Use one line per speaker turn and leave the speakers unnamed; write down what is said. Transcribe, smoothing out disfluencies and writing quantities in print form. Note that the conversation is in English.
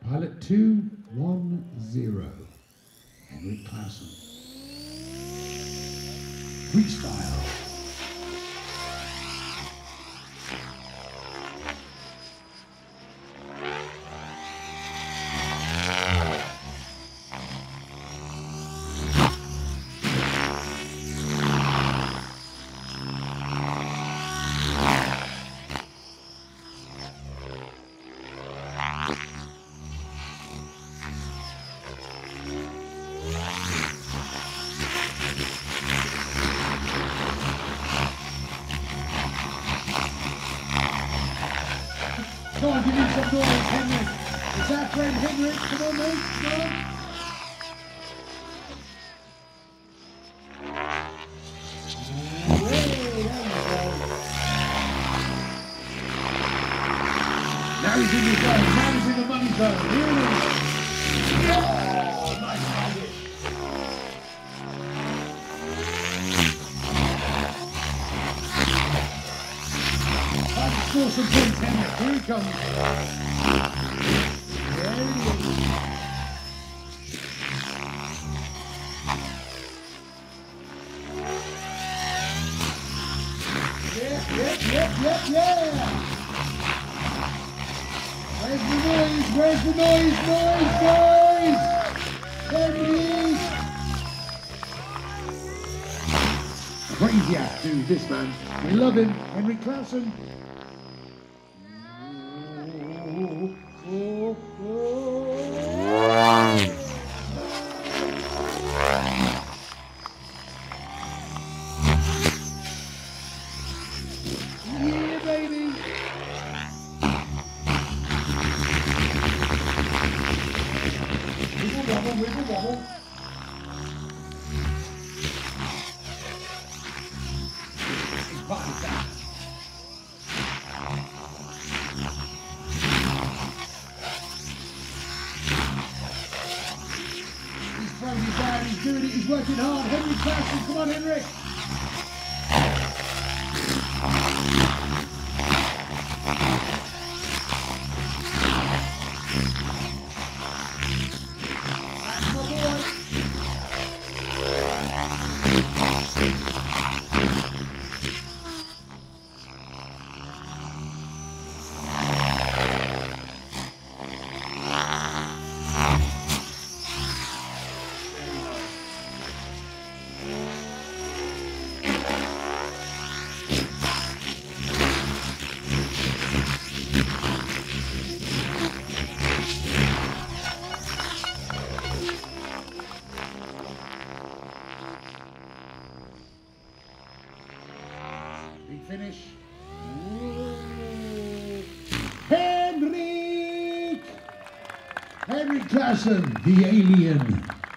Pilot 210, Henrik Clausen. Freestyle. Come on, give me some noise, Henrik. It's our friend Henrik. Come on, mate. Come on. Now he's in the zone. Now he's in the money zone. Here it is. Oh, nice target. Time to score some points, Henrik. Here he comes. There he is. Yeah. Where's the noise? Where's the noise? Noise! There it is! Crazy ass dude, this man. We love him. Henrik Clausen. Yeah, baby! Wiggle wobble. His body's down. He's throwing it down, he's doing it, he's working hard. Henrik Clausen, come on, Henrik. Big finish. Henrik! Henrik Clausen, the alien.